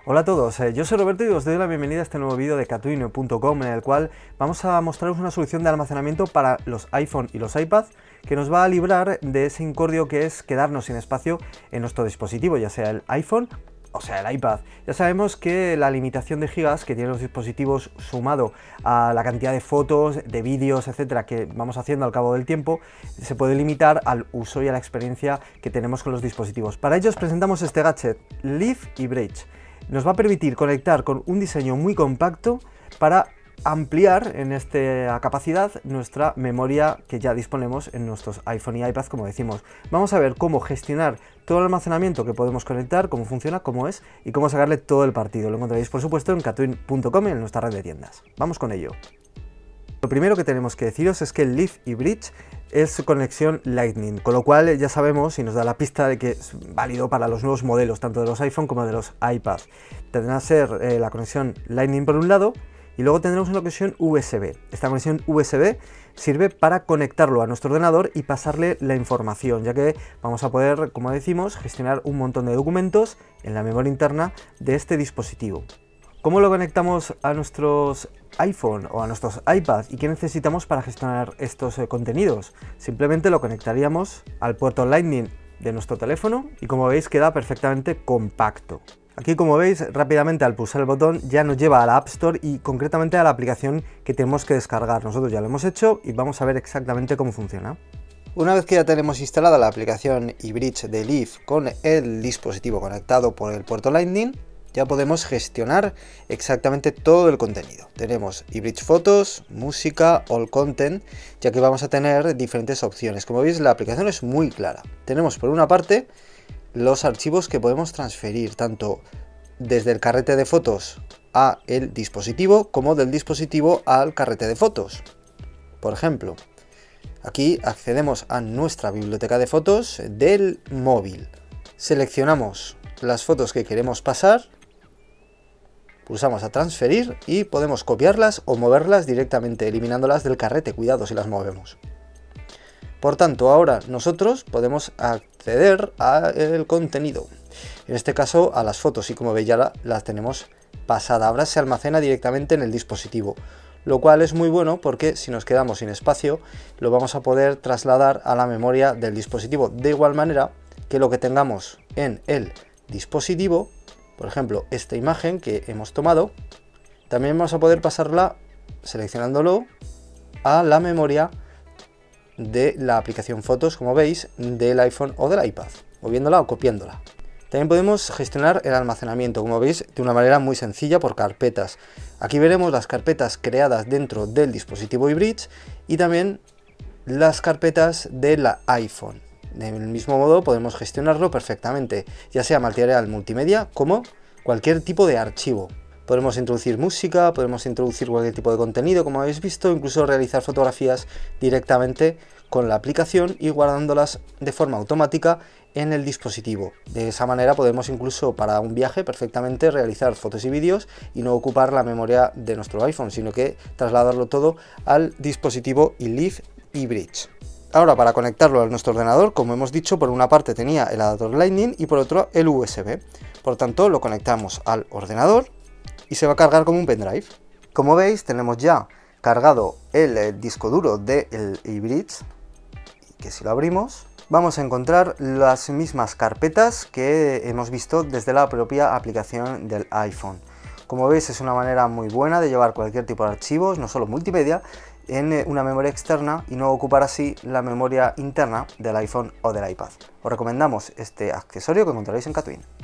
Hola a todos, yo soy Roberto y os doy la bienvenida a este nuevo vídeo de Catuino.com en el cual vamos a mostraros una solución de almacenamiento para los iPhone y los iPad que nos va a librar de ese incordio que es quedarnos sin espacio en nuestro dispositivo, ya sea el iPhone o sea el iPad. Ya sabemos que la limitación de gigas que tienen los dispositivos sumado a la cantidad de fotos, de vídeos, etcétera, que vamos haciendo al cabo del tiempo, se puede limitar al uso y a la experiencia que tenemos con los dispositivos. Para ello os presentamos este gadget, Leaf y Bridge. Nos va a permitir conectar con un diseño muy compacto para ampliar en esta capacidad nuestra memoria que ya disponemos en nuestros iPhone y iPad, como decimos. Vamos a ver cómo gestionar todo el almacenamiento que podemos conectar, cómo funciona, cómo es y cómo sacarle todo el partido. Lo encontraréis por supuesto en Catuin.com y en nuestra red de tiendas. Vamos con ello. Lo primero que tenemos que deciros es que el Leaf y Bridge es conexión Lightning, con lo cual ya sabemos y nos da la pista de que es válido para los nuevos modelos, tanto de los iPhone como de los iPad. Tendrá que ser la conexión Lightning por un lado y luego tendremos una conexión USB. Esta conexión USB sirve para conectarlo a nuestro ordenador y pasarle la información, ya que vamos a poder, como decimos, gestionar un montón de documentos en la memoria interna de este dispositivo. ¿Cómo lo conectamos a nuestros iPhone o a nuestros iPad y qué necesitamos para gestionar estos contenidos? Simplemente lo conectaríamos al puerto Lightning de nuestro teléfono y como veis queda perfectamente compacto. Aquí como veis rápidamente al pulsar el botón ya nos lleva a la App Store y concretamente a la aplicación que tenemos que descargar. Nosotros ya lo hemos hecho y vamos a ver exactamente cómo funciona. Una vez que ya tenemos instalada la aplicación iBridge de Leaf con el dispositivo conectado por el puerto Lightning, ya podemos gestionar exactamente todo el contenido. Tenemos iBridge Fotos, Música, All Content, ya que vamos a tener diferentes opciones. Como veis, la aplicación es muy clara. Tenemos por una parte los archivos que podemos transferir, tanto desde el carrete de fotos a el dispositivo, como del dispositivo al carrete de fotos. Por ejemplo, aquí accedemos a nuestra biblioteca de fotos del móvil. Seleccionamos las fotos que queremos pasar, pulsamos a transferir y podemos copiarlas o moverlas directamente, eliminándolas del carrete. Cuidado si las movemos. Por tanto, ahora nosotros podemos acceder al contenido, en este caso a las fotos, y como veis ya las tenemos pasada. Ahora se almacena directamente en el dispositivo, lo cual es muy bueno porque si nos quedamos sin espacio lo vamos a poder trasladar a la memoria del dispositivo, de igual manera que lo que tengamos en el dispositivo, por ejemplo esta imagen que hemos tomado, también vamos a poder pasarla seleccionándolo a la memoria de la aplicación Fotos, como veis, del iPhone o del iPad, moviéndola o copiándola. También podemos gestionar el almacenamiento, como veis, de una manera muy sencilla por carpetas. Aquí veremos las carpetas creadas dentro del dispositivo iBridge y también las carpetas de la iPhone. Del mismo modo podemos gestionarlo perfectamente, ya sea material multimedia como cualquier tipo de archivo. Podemos introducir música, podemos introducir cualquier tipo de contenido, como habéis visto, incluso realizar fotografías directamente con la aplicación y guardándolas de forma automática en el dispositivo. De esa manera podemos incluso para un viaje perfectamente realizar fotos y vídeos y no ocupar la memoria de nuestro iPhone, sino que trasladarlo todo al dispositivo Leaf y Bridge. Ahora, para conectarlo a nuestro ordenador, como hemos dicho, por una parte tenía el adaptador Lightning y por otro el USB. Por tanto, lo conectamos al ordenador y se va a cargar como un pendrive. Como veis, tenemos ya cargado el disco duro del iBridge, que si lo abrimos vamos a encontrar las mismas carpetas que hemos visto desde la propia aplicación del iPhone. Como veis, es una manera muy buena de llevar cualquier tipo de archivos, no solo multimedia, en una memoria externa y no ocupar así la memoria interna del iPhone o del iPad. Os recomendamos este accesorio que encontraréis en Catuin.